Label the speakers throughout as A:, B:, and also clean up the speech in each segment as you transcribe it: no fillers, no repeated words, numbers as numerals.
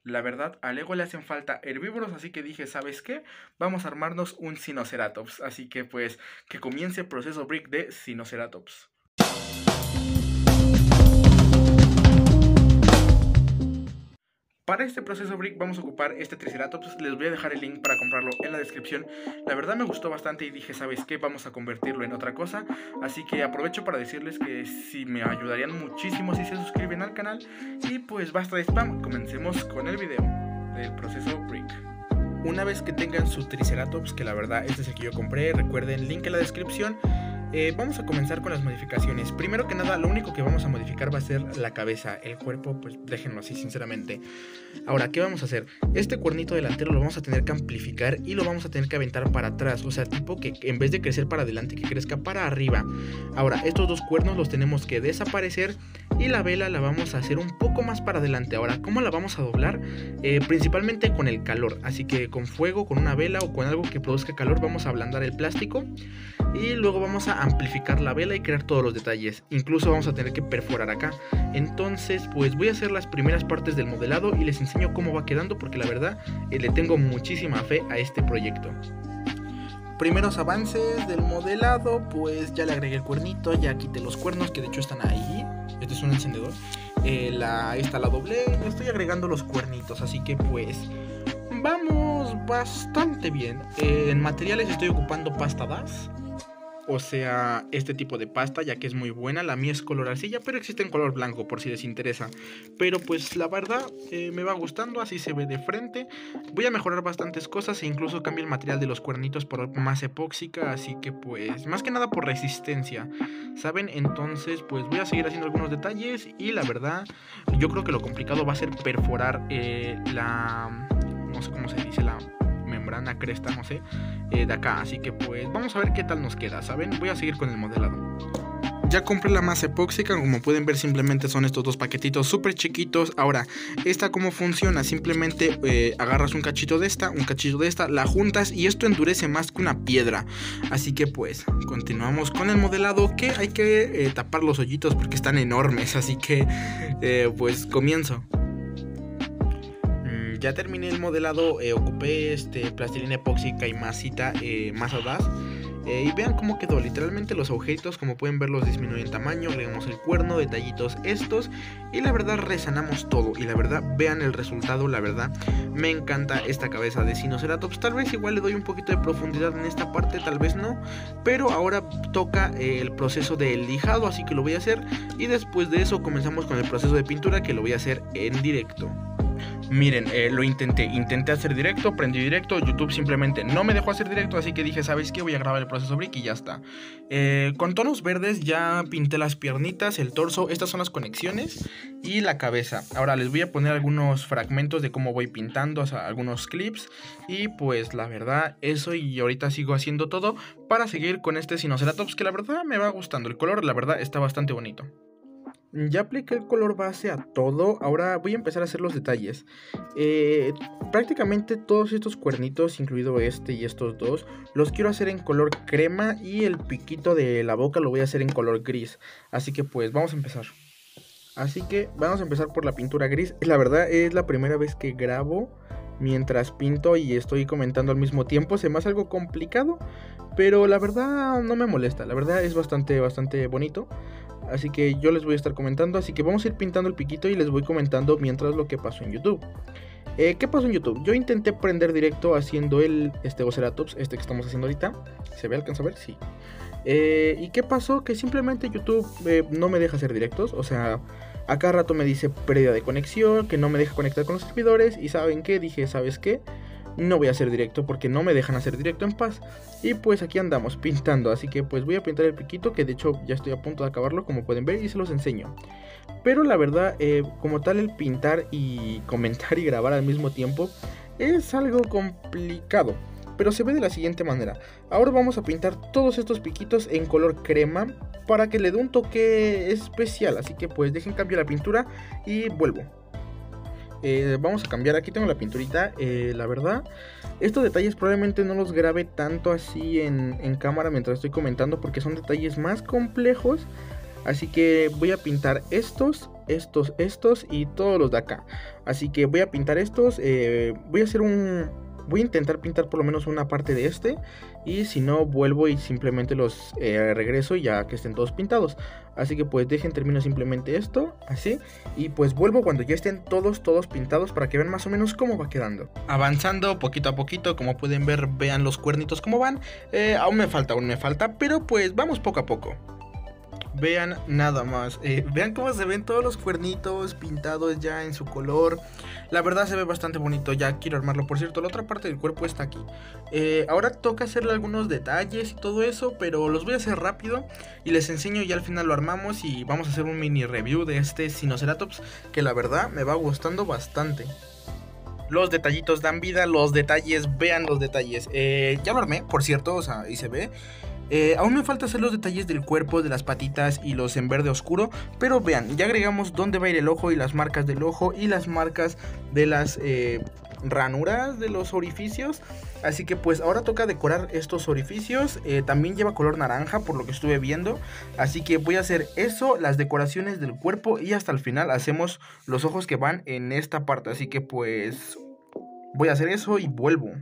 A: la verdad, a Lego le hacen falta herbívoros, así que dije, ¿sabes qué? Vamos a armarnos un Sinoceratops, así que pues que comience el proceso Brick de Sinoceratops. Para este proceso Brick vamos a ocupar este Triceratops, les voy a dejar el link para comprarlo en la descripción. La verdad me gustó bastante y dije, ¿sabes qué? Vamos a convertirlo en otra cosa. Así que aprovecho para decirles que si me ayudarían muchísimo si se suscriben al canal. Y pues basta de spam, comencemos con el video del proceso Brick. Una vez que tengan su Triceratops, que la verdad este es el que yo compré, recuerden, link en la descripción. Vamos a comenzar con las modificaciones. Primero que nada, lo único que vamos a modificar va a ser la cabeza. El cuerpo, pues déjenlo así, sinceramente. Ahora, ¿qué vamos a hacer? Este cuernito delantero lo vamos a tener que amplificar y lo vamos a tener que aventar para atrás. O sea, tipo que en vez de crecer para adelante, que crezca para arriba. Ahora, estos dos cuernos los tenemos que desaparecer y la vela la vamos a hacer un poco más para adelante. Ahora, ¿cómo la vamos a doblar? Principalmente con el calor. Así que con fuego, con una vela o con algo que produzca calor, vamos a ablandar el plástico. Y luego vamos a amplificar la vela y crear todos los detalles. Incluso vamos a tener que perforar acá. Entonces pues voy a hacer las primeras partes del modelado y les enseño cómo va quedando, porque la verdad le tengo muchísima fe a este proyecto. Primeros avances del modelado, pues ya le agregué el cuernito, ya quité los cuernos que de hecho están ahí. Este es un encendedor. Esta la doblé, le estoy agregando los cuernitos, así que pues vamos bastante bien. En materiales estoy ocupando pasta DAS. O sea, este tipo de pasta, ya que es muy buena. La mía es color arcilla, pero existe en color blanco por si les interesa. Pero pues la verdad me va gustando, así se ve de frente. Voy a mejorar bastantes cosas e incluso cambio el material de los cuernitos por más epóxica. Así que pues más que nada por resistencia, ¿saben? Entonces pues voy a seguir haciendo algunos detalles. Y la verdad yo creo que lo complicado va a ser perforar no sé cómo se dice, la membrana, cresta, no sé, de acá. Así que pues vamos a ver qué tal nos queda, ¿saben? Voy a seguir con el modelado. Ya compré la masa epóxica, como pueden ver simplemente son estos dos paquetitos súper chiquitos. Ahora, ¿esta cómo funciona? Simplemente agarras un cachito de esta, la juntas y esto endurece más que una piedra. Así que pues continuamos con el modelado, que hay que tapar los hoyitos porque están enormes. Así que pues comienzo. Ya terminé el modelado, ocupé plastilina epóxica y masa DAS. Y vean cómo quedó, literalmente los agujeritos como pueden ver los disminuyen en tamaño, agregamos el cuerno, detallitos estos y la verdad resanamos todo. Y la verdad vean el resultado, la verdad me encanta esta cabeza de Sinoceratops. Tal vez igual le doy un poquito de profundidad en esta parte, tal vez no, pero ahora toca el proceso del lijado, así que lo voy a hacer. Y después de eso comenzamos con el proceso de pintura, que lo voy a hacer en directo. Miren, lo intenté hacer directo, prendí directo, YouTube simplemente no me dejó hacer directo, así que dije, ¿sabes qué? Voy a grabar el proceso Brick y ya está. Con tonos verdes ya pinté las piernitas, el torso, estas son las conexiones y la cabeza. Ahora les voy a poner algunos fragmentos de cómo voy pintando, o sea, algunos clips. Y pues la verdad, eso, y ahorita sigo haciendo todo para seguir con este Sinoceratops, que la verdad me va gustando. El color, la verdad, está bastante bonito. Ya apliqué el color base a todo, ahora voy a empezar a hacer los detalles. Prácticamente todos estos cuernitos, incluido este y estos dos, los quiero hacer en color crema y el piquito de la boca lo voy a hacer en color gris. Así que pues vamos a empezar. Así que vamos a empezar por la pintura gris. La verdad es la primera vez que grabo mientras pinto y estoy comentando al mismo tiempo. Se me hace algo complicado, pero la verdad no me molesta. La verdad es bastante bonito. Así que yo les voy a estar comentando. Así que vamos a ir pintando el piquito y les voy comentando mientras lo que pasó en YouTube. ¿Qué pasó en YouTube? Yo intenté prender directo haciendo el Oceratops, que estamos haciendo ahorita. ¿Se ve? ¿Alcanza a ver? Sí. ¿Y qué pasó? Que simplemente YouTube no me deja hacer directos. O sea, a cada rato me dice pérdida de conexión, que no me deja conectar con los servidores. Y ¿saben qué? Dije, ¿sabes qué? No voy a hacer directo porque no me dejan hacer directo en paz. Y pues aquí andamos pintando. Así que pues voy a pintar el piquito, que de hecho ya estoy a punto de acabarlo, como pueden ver, y se los enseño. Pero la verdad, como tal, el pintar y comentar y grabar al mismo tiempo es algo complicado, pero se ve de la siguiente manera. Ahora vamos a pintar todos estos piquitos en color crema para que le dé un toque especial. Así que pues dejen cambio la pintura y vuelvo. Vamos a cambiar, aquí tengo la pinturita. La verdad, estos detalles probablemente no los grabe tanto así en cámara mientras estoy comentando, porque son detalles más complejos. Así que voy a pintar estos estos y todos los de acá. Así que voy a pintar estos, voy a intentar pintar por lo menos una parte de este. Y si no, vuelvo y simplemente los regreso ya que estén todos pintados. Así que pues termino simplemente esto, así. Y pues vuelvo cuando ya estén todos pintados para que vean más o menos cómo va quedando. Avanzando poquito a poquito, como pueden ver, vean los cuernitos cómo van. Aún me falta, pero pues vamos poco a poco. Vean nada más, vean cómo se ven todos los cuernitos pintados ya en su color. La verdad se ve bastante bonito, ya quiero armarlo. Por cierto, la otra parte del cuerpo está aquí. Ahora toca hacerle algunos detalles y todo eso, pero los voy a hacer rápido y les enseño, y al final lo armamos y vamos a hacer un mini review de este Sinoceratops, que la verdad me va gustando bastante. Los detallitos dan vida, los detalles, vean los detalles. Ya lo armé, por cierto, o sea, ahí se ve. Aún me falta hacer los detalles del cuerpo, de las patitas y los en verde oscuro. Pero vean, ya agregamos dónde va a ir el ojo y las marcas del ojo y las marcas de las ranuras de los orificios. Así que pues ahora toca decorar estos orificios. También lleva color naranja por lo que estuve viendo. Así que voy a hacer eso, las decoraciones del cuerpo, y hasta el final hacemos los ojos que van en esta parte. Así que pues voy a hacer eso y vuelvo.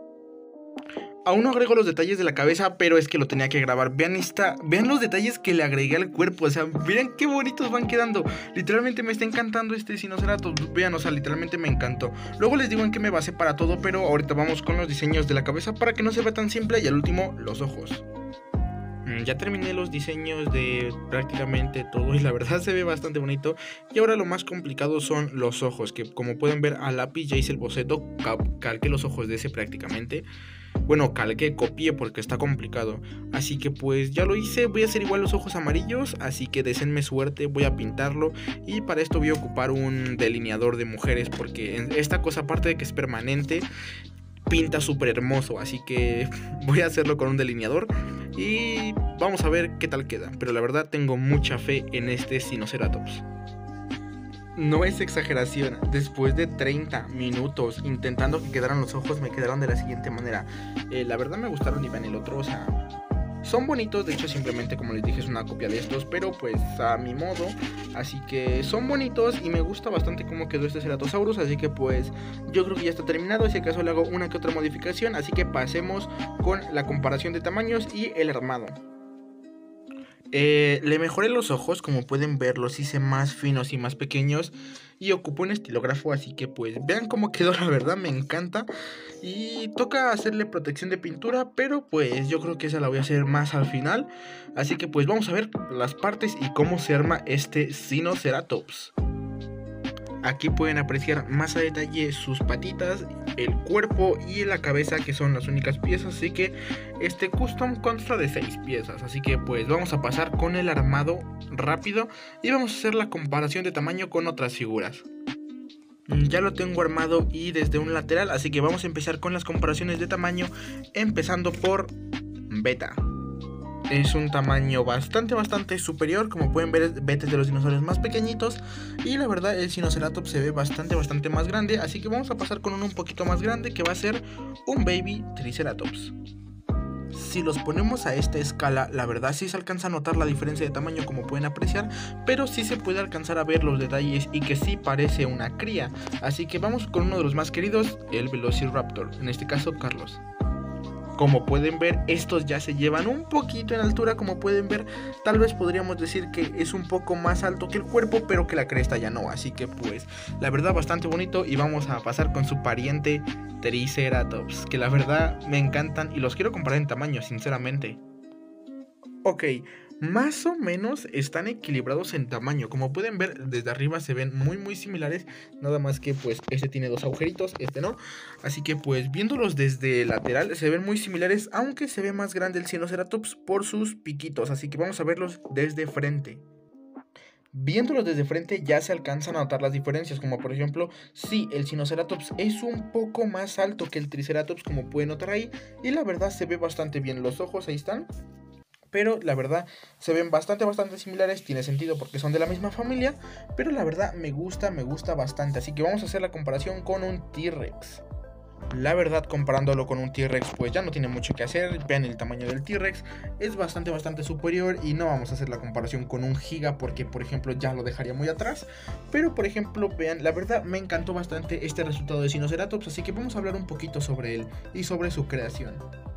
A: Aún no agrego los detalles de la cabeza, pero es que lo tenía que grabar. Vean los detalles que le agregué al cuerpo. O sea, miren qué bonitos van quedando. Literalmente me está encantando este Sinoceratops. Vean, o sea, literalmente me encantó. Luego les digo en qué me basé para todo, pero ahorita vamos con los diseños de la cabeza para que no se vea tan simple. Y al último, los ojos. Ya terminé los diseños de prácticamente todo y la verdad se ve bastante bonito. Y ahora lo más complicado son los ojos, que como pueden ver a lápiz ya hice el boceto, calqué los ojos de ese prácticamente. Bueno, copié porque está complicado. Así que pues ya lo hice, voy a hacer igual los ojos amarillos, así que deseenme suerte, voy a pintarlo. Y para esto voy a ocupar un delineador de mujeres, porque esta cosa, aparte de que es permanente, pinta súper hermoso. Así que voy a hacerlo con un delineador y vamos a ver qué tal queda. Pero la verdad tengo mucha fe en este Sinoceratops. No es exageración, después de 30 minutos intentando que quedaran los ojos, me quedaron de la siguiente manera. La verdad me gustaron y vean el otro, o sea, son bonitos. De hecho simplemente, como les dije, es una copia de estos, pero pues a mi modo. Así que son bonitos y me gusta bastante cómo quedó este Ceratosaurus. Así que pues yo creo que ya está terminado, si acaso le hago una que otra modificación. Así que pasemos con la comparación de tamaños y el armado. Le mejoré los ojos, como pueden ver los hice más finos y más pequeños y ocupó un estilógrafo, así que pues vean cómo quedó, la verdad me encanta. Y toca hacerle protección de pintura, pero pues yo creo que esa la voy a hacer más al final. Así que pues vamos a ver las partes y cómo se arma este Sinoceratops. Aquí pueden apreciar más a detalle sus patitas, el cuerpo y la cabeza, que son las únicas piezas. Así que este custom consta de 6 piezas. Así que pues vamos a pasar con el armado rápido y vamos a hacer la comparación de tamaño con otras figuras. Ya lo tengo armado y desde un lateral, así que vamos a empezar con las comparaciones de tamaño, empezando por Beta. Es un tamaño bastante superior. Como pueden ver, Beta es de los dinosaurios más pequeñitos. Y la verdad el Sinoceratops se ve bastante más grande. Así que vamos a pasar con uno un poquito más grande, que va a ser un Baby Triceratops. Si los ponemos a esta escala, la verdad sí se alcanza a notar la diferencia de tamaño, como pueden apreciar, pero sí se puede alcanzar a ver los detalles y que sí parece una cría. Así que vamos con uno de los más queridos, el Velociraptor, en este caso Carlos. Como pueden ver, estos ya se llevan un poquito en altura. Como pueden ver, tal vez podríamos decir que es un poco más alto que el cuerpo, pero que la cresta ya no. Así que pues, la verdad bastante bonito. Y vamos a pasar con su pariente Triceratops, que la verdad me encantan y los quiero comparar en tamaño, sinceramente. Ok, más o menos están equilibrados en tamaño. Como pueden ver, desde arriba se ven muy similares. Nada más que pues este tiene 2 agujeritos, este no. Así que pues viéndolos desde lateral se ven muy similares, aunque se ve más grande el Sinoceratops por sus piquitos. Así que vamos a verlos desde frente. Viéndolos desde frente ya se alcanzan a notar las diferencias, como por ejemplo, sí, el Sinoceratops es un poco más alto que el Triceratops, como pueden notar ahí. Y la verdad se ve bastante bien. Los ojos ahí están, pero la verdad se ven bastante similares. Tiene sentido porque son de la misma familia, pero la verdad me gusta bastante. Así que vamos a hacer la comparación con un T-Rex. La verdad, comparándolo con un T-Rex, pues ya no tiene mucho que hacer. Vean el tamaño del T-Rex, es bastante superior. Y no vamos a hacer la comparación con un Giga porque, por ejemplo, ya lo dejaría muy atrás. Pero, por ejemplo, vean, la verdad me encantó bastante este resultado de Sinoceratops. Así que vamos a hablar un poquito sobre él y sobre su creación.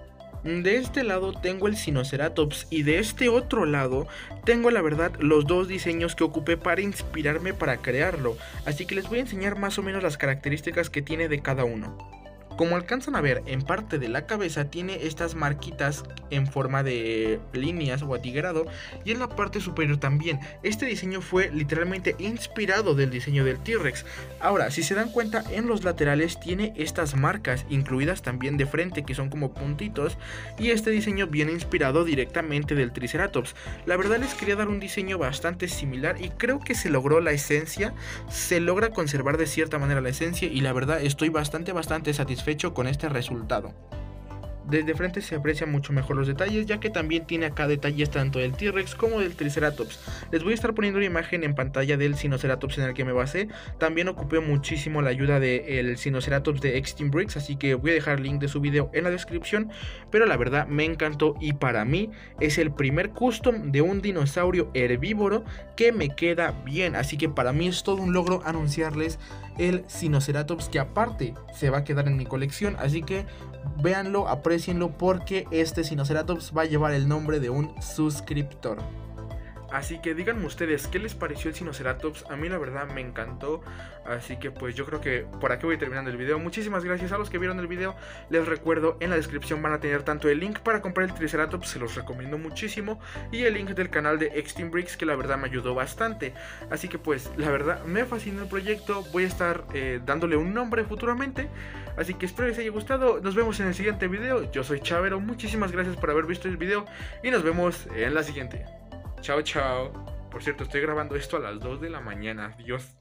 A: De este lado tengo el Sinoceratops y de este otro lado tengo, la verdad, los dos diseños que ocupé para inspirarme para crearlo. Así que les voy a enseñar más o menos las características que tiene de cada uno. Como alcanzan a ver, en parte de la cabeza tiene estas marquitas en forma de líneas o atigrado, y en la parte superior también. Este diseño fue literalmente inspirado del diseño del T-Rex. Ahora, si se dan cuenta, en los laterales tiene estas marcas, incluidas también de frente, que son como puntitos, y este diseño viene inspirado directamente del Triceratops. La verdad, les quería dar un diseño bastante similar y creo que se logró la esencia, se logra conservar de cierta manera la esencia, y la verdad estoy bastante satisfecho con este resultado. Desde frente se aprecian mucho mejor los detalles, ya que también tiene acá detalles tanto del T-Rex como del Triceratops. Les voy a estar poniendo una imagen en pantalla del Sinoceratops en el que me basé. También ocupé muchísimo la ayuda del Sinoceratops de Extreme Breaks, así que voy a dejar el link de su video en la descripción. Pero la verdad me encantó y para mí es el primer custom de un dinosaurio herbívoro que me queda bien. Así que para mí es todo un logro anunciarles el Sinoceratops, que aparte se va a quedar en mi colección. Así que véanlo, aprecienlo, porque este Sinoceratops va a llevar el nombre de un suscriptor. Así que díganme ustedes, ¿qué les pareció el Sinoceratops? A mí la verdad me encantó. Así que pues yo creo que por aquí voy terminando el video. Muchísimas gracias a los que vieron el video. Les recuerdo, en la descripción van a tener tanto el link para comprar el Triceratops, se los recomiendo muchísimo, y el link del canal de Extreme Breaks, que la verdad me ayudó bastante. Así que pues la verdad me fascinó el proyecto. Voy a estar dándole un nombre futuramente. Así que espero les haya gustado. Nos vemos en el siguiente video. Yo soy Chavero, muchísimas gracias por haber visto el video y nos vemos en la siguiente. Chao, chao. Por cierto, estoy grabando esto a las 2 de la mañana. Dios.